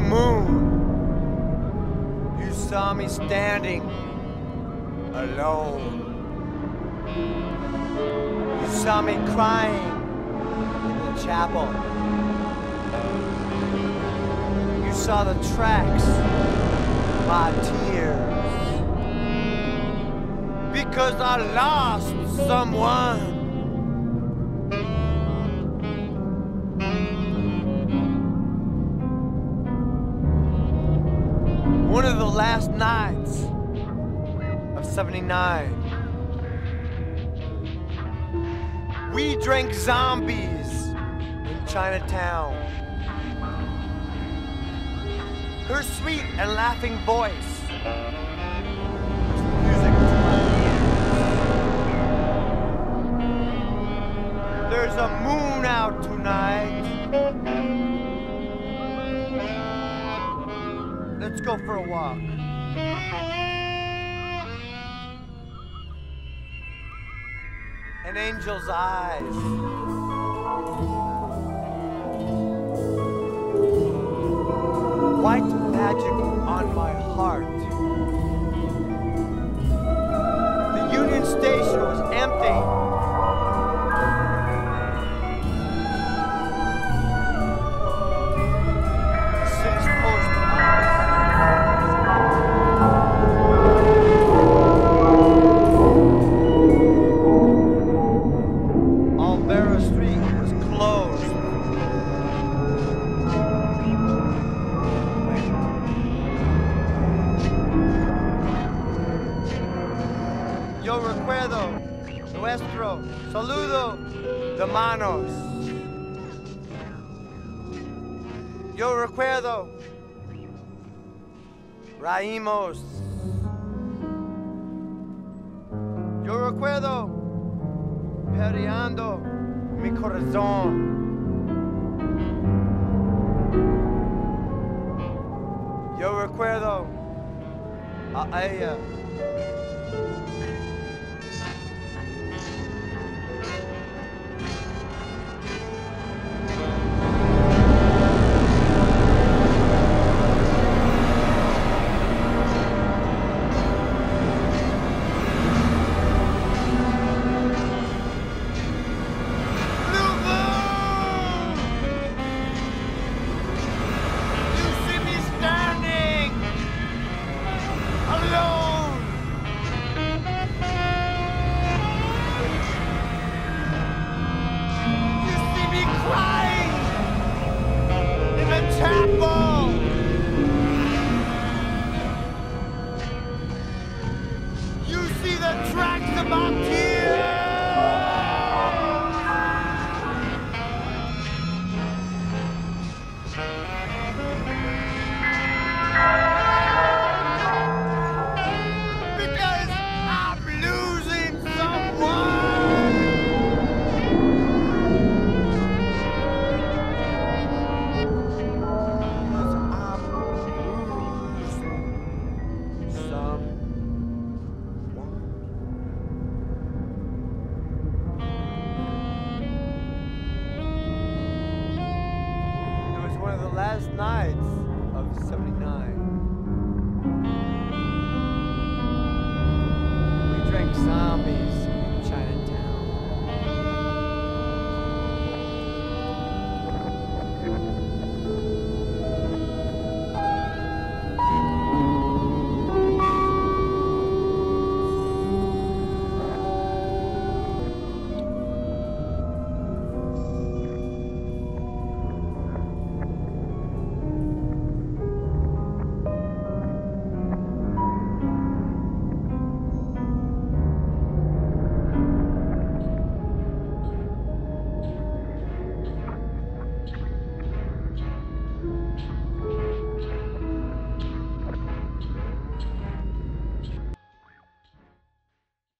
moon, you saw me standing alone. You saw me crying in the chapel. You saw the tracks of my tears. Because I lost someone. One of the last nights of '79, we drank zombies in Chinatown. Her sweet and laughing voice was music to my ears. There's a moon out tonight. Let's go for a walk. An angel's eyes. White magic on my heart. The Union Station was empty. The city's post Romero Street was closed. Yo recuerdo nuestro saludo de manos. Yo recuerdo raímos. Yo recuerdo perreando mi corazón. Yo recuerdo a ella. You see the tracks of my tears. Because I'm losing someone. Because I'm losing someone. One of the last nights of '79.